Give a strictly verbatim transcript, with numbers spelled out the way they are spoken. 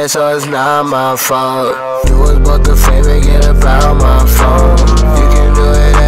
it, so it's not my fault. You was both the fame and get about my phone. You can do it